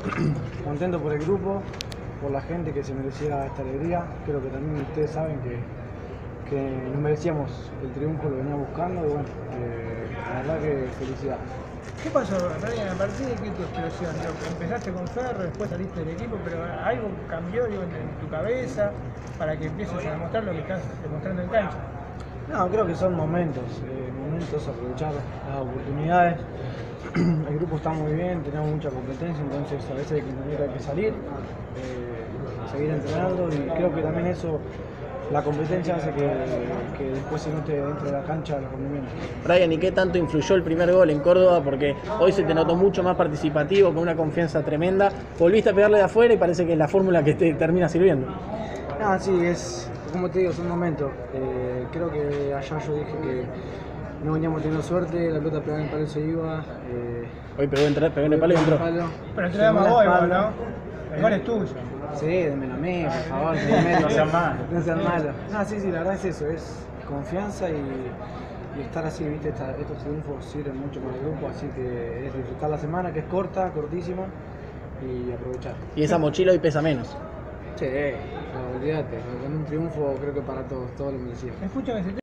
contento por el grupo, por la gente que se merecía esta alegría. Creo que también ustedes saben que nos merecíamos el triunfo, lo venía buscando y bueno, la verdad que felicidad. ¿Qué pasó, Ryan? ¿A partir de qué tu explosión? Empezaste con Ferro, después saliste del equipo, pero algo cambió en tu cabeza para que empieces a demostrar lo que estás demostrando en cancha. No, creo que son momentos, aprovechar las oportunidades. El grupo está muy bien, tenemos mucha competencia, entonces a veces hay que salir, seguir entrenando y creo que también eso, la competencia hace que después se note dentro de la cancha los rendimientos. Ryan, ¿y qué tanto influyó el primer gol en Córdoba? Porque hoy se te notó mucho más participativo, con una confianza tremenda. Volviste a pegarle de afuera y parece que es la fórmula que te termina sirviendo. Ah, sí, es como te digo, son momentos. Creo que allá yo dije que no veníamos teniendo suerte, la pelota pegaba en el palo y se iba. Hoy pegó en el palo y entró. Pero entregamos a vos igual, ¿no? El gol es tuyo. Sí, démelo a mí, por favor. No sean malos. No sean malos. No, sí, la verdad es eso, es confianza y estar así, ¿viste? Estos triunfos sirven mucho para el grupo, así que es disfrutar la semana, que es cortísima, y aprovechar. Y esa mochila hoy pesa menos. Sí, olvídate, con un triunfo creo que para todos lo merecíamos. Escúchame,